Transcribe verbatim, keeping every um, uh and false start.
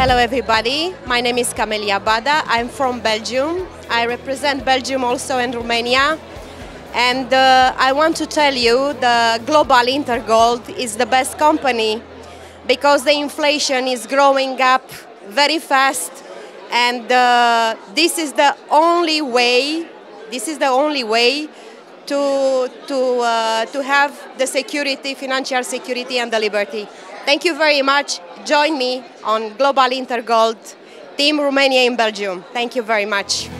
Hello everybody, my name is Camelia Bada. I'm from Belgium. I represent Belgium also in Romania. And uh, I want to tell you the Global InterGold is the best company because the inflation is growing up very fast, and uh, this is the only way, this is the only way to, to, uh, to have the security, financial security and the liberty. Thank you very much. Join me on Global InterGold, Team Romania in Belgium. Thank you very much.